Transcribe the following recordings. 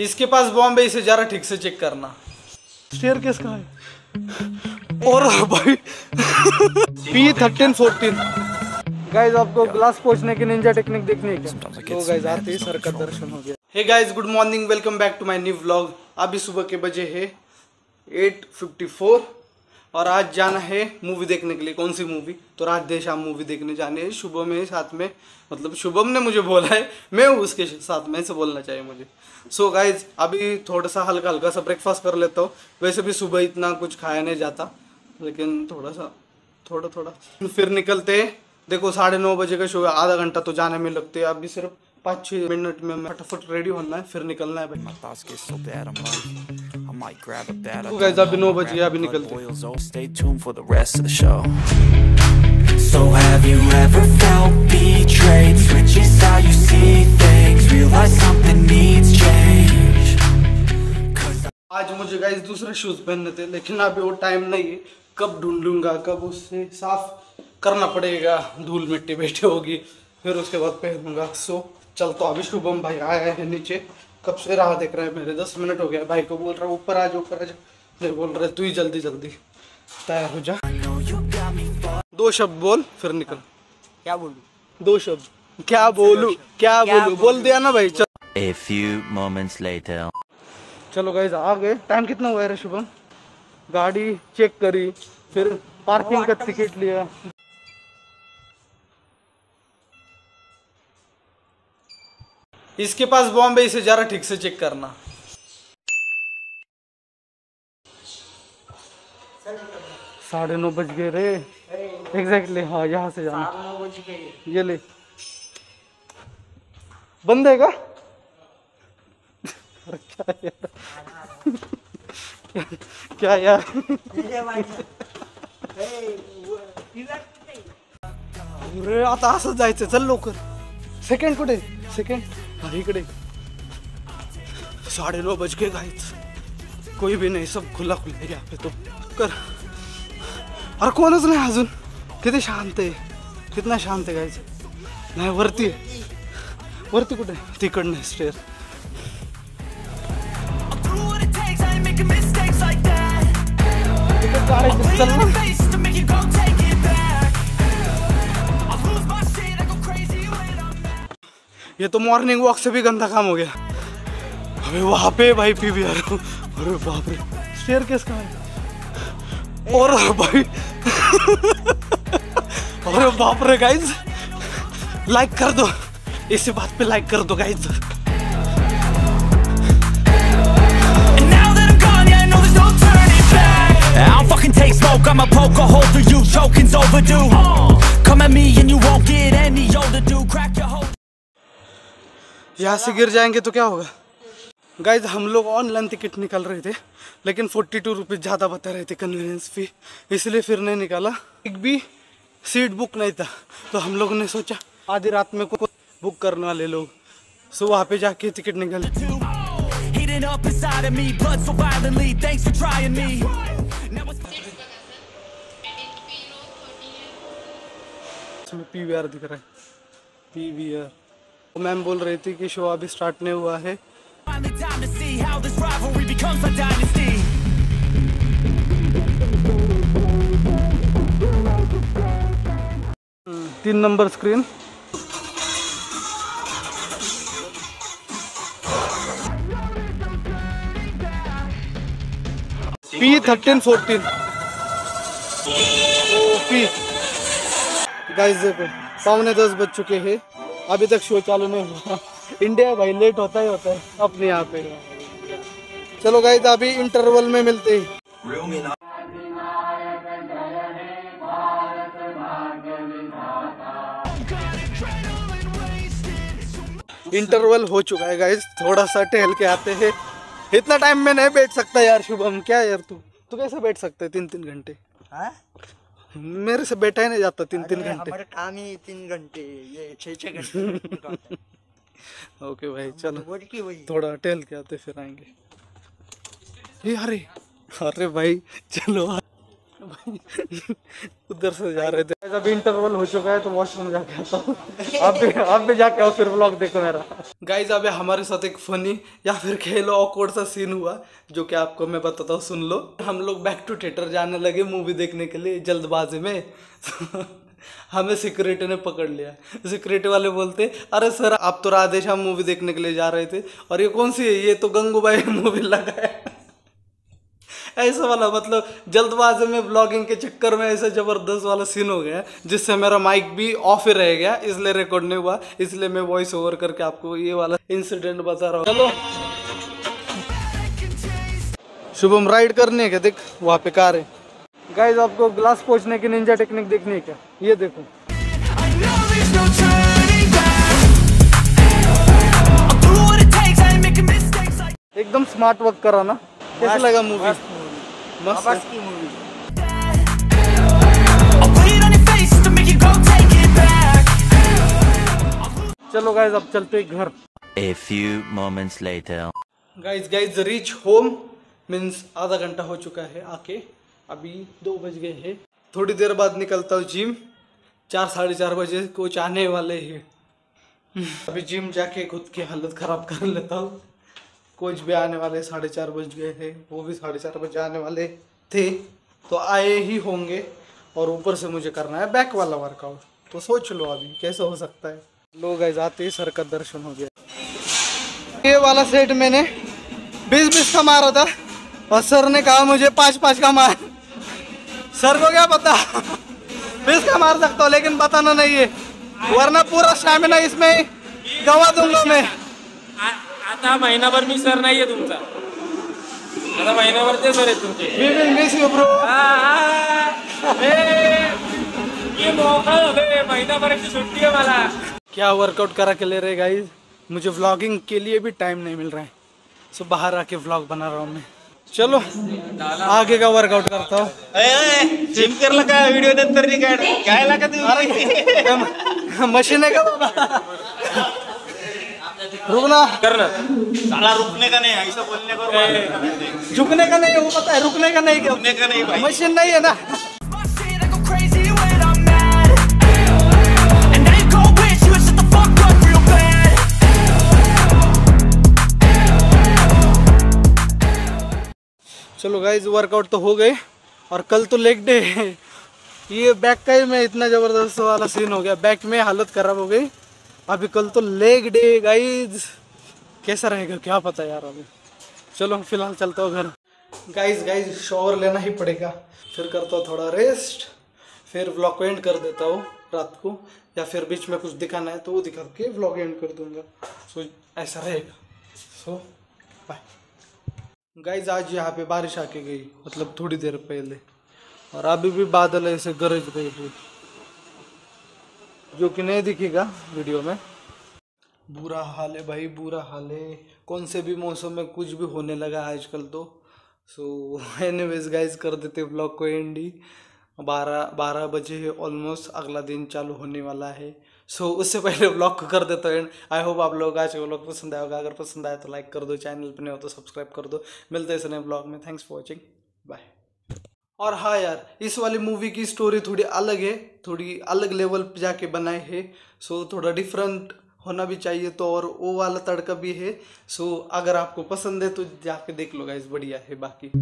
इसके पास बॉम्ब है, इसे जरा ठीक से चेक करना। स्टेयरकेस कहाँ है? और भाई P1314 गाइज, आपको ग्लास पहुंचने की निंजा टेक्निक देखनी है क्या? तो गाइज आते ही सर का दर्शन हो गया। Hey guys, good morning, welcome back to my new vlog. अभी सुबह के बजे है 8:54 और आज जाना है मूवी देखने के लिए। कौन सी मूवी? तो रात देर शाम मूवी देखने जाने है। शुभम में साथ में, मतलब शुभम ने मुझे बोला है, मैं उसके साथ में से बोलना चाहिए मुझे। सो गाइज, अभी थोड़ा सा हल्का हल्का सा ब्रेकफास्ट कर लेता हूँ। वैसे भी सुबह इतना कुछ खाया नहीं जाता, लेकिन थोड़ा फिर निकलते हैं। देखो 9:30 बजे का शो है, आधा घंटा तो जाने में लगते हैं। अभी सिर्फ 5-6 मिनट में फटाफट रेडी होना है, फिर निकलना है भाई। तो गाइस अभी 9 बज गया, अभी निकलते हैं। So have you ever felt betrayed? Switches how you see things, realize something needs change. आज मुझे गाइस दूसरे शूज पहनने थे, लेकिन अभी वो टाइम नहीं है। कब ढूंढूंगा, कब उससे साफ करना पड़ेगा, धूल मिट्टी बैठी होगी, फिर उसके बाद पहनूंगा। सो चल, तो अभी शुभम भाई आया है नीचे, कब से राह देख रहे हैं मेरे। 10 मिनट हो गया। भाई को बोल रहा है ऊपर आ जा, ऊपर आ जा। नहीं बोल रहे, तू ही जल्दी जल्दी तैयार हो जा। 2 शब्द बोल, फिर निकल। क्या बोलूं? 2 शब्द क्या बोलूं? क्या बोलूं? बोल दिया ना भाई। चल। A few moments later. चलो गाइस, आ गए। टाइम कितना हुआ है रे शुभम? गाड़ी चेक करी, फिर पार्किंग का टिकट लिया। इसके पास बॉम्ब है, इसे जरा ठीक से चेक करना। 9:30 बज गए रे। एग्जैक्टली, हाँ यहाँ से जाना। 9 बज गए। ये ले, बंद है क्या? अरे क्या यार, क्या यार। अरे आता असं जायचं, चल लवकर। सेकंड कुठे? सेकंड हा इकडे। 9:30 बज गए गाइस, कोई भी नहीं, सब खुला खुला है यहाँ पे। तो कर, अरे कोणच नाही अजून। किती शांत आहे, कितना शांत आहे गाइस। नाही वरती आहे, वरती कुठे? तिकडनं स्टेअर। चल ना। ये तो मॉर्निंग वॉक से भी गंदा काम हो गया। अबे वहाँ पे भाई PVR। अरे बाप रे, स्टेयरकेस कहाँ है? और भाई अरे बाप रे गाइस, लाइक कर दो, इसी बात पे लाइक कर दो guys. I don't fucking take smoke, I'm a poker holder, you choking's overdue. Come at me and you won't get any older, dude, crack your hole. यहाँ से गिर जाएंगे तो क्या होगा? गाइज हम लोग ऑनलाइन टिकट निकाल रहे थे, लेकिन 42 रुपीज़ ज़्यादा बता रहे थे कन्वीनियंस फी, इसलिए फिर नहीं निकाला। एक भी सीट बुक नहीं था, तो हम लोगों ने सोचा आधी रात में को बुक करने वाले लोग, सो वहाँ पे जाके टिकट निकाले। Heating up inside of me, blood so violently, thanks for trying me. इसमें PVR दिख रहा है, PVR। मैम बोल रही थी कि शो अभी स्टार्ट नहीं हुआ है। Finally time to see how this rivalry becomes a dynasty. 3 number screen. P1314 P। Guys देखो, 9:45 बज चुके हैं, अभी तक शो चालू नहीं हुआ। इंडिया भाई लेट होता ही होता है अपने यहाँ पे। चलो गाइस, अभी इंटरवल में मिलते हैं। इंटरवल हो चुका है गाइस, थोड़ा सा टहल के आते हैं। इतना टाइम में नहीं बैठ सकता यार शुभम। क्या यार, तू कैसे बैठ सकते है 3-3 घंटे? मेरे से बैठा ही नहीं जाता 3-3 घंटे। हमारे काम ही 3 घंटे, ये 6-6 घंटे। ओके भाई, चलो थोड़ा टहल के आते फिर आएंगे। ये अरे भाई चलो। उधर से जा रहे थे। अभी इंटरवल हो चुका है तो वॉशरूम जाके आता हूँ। आप भी जाके आओ, फिर व्लॉग देखो मेरा। गाइज अभी हमारे साथ एक फनी या फिर कह लो ऑकवर्ड सा सीन हुआ, जो कि आपको मैं बताता हूँ, सुन लो। हम लोग बैक टू थिएटर जाने लगे मूवी देखने के लिए जल्दबाजी में। हमें सिक्योरिटी ने पकड़ लिया। सिक्योरिटी वाले बोलते, अरे सर आप तो राधेश्याम मूवी देखने के लिए जा रहे थे, और ये कौन सी है? ये तो गंगूबाई मूवी लगा है। ऐसा वाला, मतलब जल्दबाजी में ब्लॉगिंग के चक्कर में ऐसा जबरदस्त वाला सीन हो गया, जिससे मेरा माइक भी ऑफ ही रह गया, इसलिए रिकॉर्ड नहीं हुआ। इसलिए मैं वॉइस ओवर करके आपको ये वाला इंसिडेंट बता रहा हूँ। चलो शुभम राइड करने के, देख वहाँ पे कार है। गाइज आपको ग्लास पहुंचने की निंजा टेक्निक देखनी है क्या? ये देखो। एकदम स्मार्ट वर्क करा ना। कैसा लगा मूवी? मस्त की मूवी। चलो गाइज अब चलते घर। A few moments later. Guys reach home means आधा घंटा हो चुका है आके। अभी 2 बज गए हैं। थोड़ी देर बाद निकलता हूँ जिम। 4 साढ़े 4 बजे कोच आने वाले हैं। अभी जिम जाके खुद की हालत खराब कर लेता हूँ। कोच भी आने वाले, 4:30 बज गए हैं। वो भी 4:30 बजे आने वाले थे, तो आए ही होंगे। और ऊपर से मुझे करना है बैक वाला वर्कआउट, तो सोच लो अभी कैसा हो सकता है। लोग गाइस आते ही सर का दर्शन हो गया। ये वाला सेट मैंने 20-20 का मारा था, और सर ने कहा मुझे 5-5 का मार। सर को क्या पता 20 का मार सकता हूँ, लेकिन बताना नहीं है, वरना पूरा स्टॅमिना इसमें गवा दूंगा मैं। आता महिनाभर मी सर नाहीये तुमचा, आता महिनाभर ते सर आहेत तुमचे। We will miss you, bro. ये मौका है, महिनाभर की छुट्टी है मला। क्या वर्कआउट करा के ले रहे गाइस, मुझे व्लॉगिंग के लिए भी टाइम नहीं मिल रहा है, सो बाहर आके व्लॉग बना रहा हूँ मैं। चलो आगे का वर्कआउट करता हूँ। जिम करला का व्हिडिओ नंतर काय लागा तुम्ही? मशीन है का बाबा? रुकना करना साला रुकने का नहीं, ऐसा बोलने को झुकने का नहीं है, वो पता है, रुकने का नहीं, रुकने का नहीं भाई। मशीन नहीं है ना। चलो गाइज वर्कआउट तो हो गए, और कल तो लेग डे है। ये बैक का ही मैं इतना जबरदस्त वाला सीन हो गया, बैक में हालत खराब हो गई। अभी कल तो लेग डे गाइज, कैसा रहेगा क्या पता यार। अभी चलो फिलहाल चलता हूँ घर। गाइज शॉवर लेना ही पड़ेगा, फिर करता हूँ थोड़ा रेस्ट, फिर व्लॉग को एंड कर देता हूँ रात को, या फिर बीच में कुछ दिखाना है तो वो दिखा के व्लॉग एंड कर दूंगा। सो ऐसा रहेगा। So bye guys. आज यहाँ पे बारिश आके गई, मतलब थोड़ी देर पहले, और अभी भी बादल ऐसे गरज रहे हैं, जो कि नहीं दिखेगा वीडियो में। बुरा हाल है भाई, बुरा हाल है। कौन से भी मौसम में कुछ भी होने लगा आजकल तो। सो एनीवेज गाइज कर देते व्लॉग को एंड ही। 12 बजे है ऑलमोस्ट, अगला दिन चालू होने वाला है। सो उससे पहले व्लॉग को कर देता हूँ। आई होप आप लोग आज व्लॉग पसंद आया होगा। अगर पसंद आया तो लाइक कर दो, चैनल पर नहीं हो तो सब्सक्राइब कर दो। मिलते हैं इस नए व्लॉग में। Thanks for watching, bye. और हाँ यार, इस वाली मूवी की स्टोरी थोड़ी अलग है, थोड़ी अलग लेवल पे जाके बनाए है। सो थोड़ा डिफरेंट होना भी चाहिए, तो और वो वाला तड़का भी है। सो अगर आपको पसंद है तो जाके देख लो गाइस, बढ़िया है। बाकी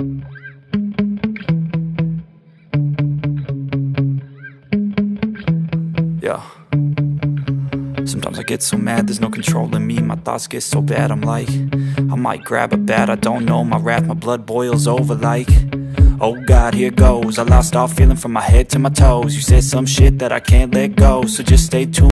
Yeah. Sometimes I get so mad, there's no controlling me. My thoughts get so bad, I'm like, I might grab a bat, I don't know. My wrath, my blood boils over like, oh God, here goes. I lost all feeling from my head to my toes. You said some shit that I can't let go, so just stay tuned.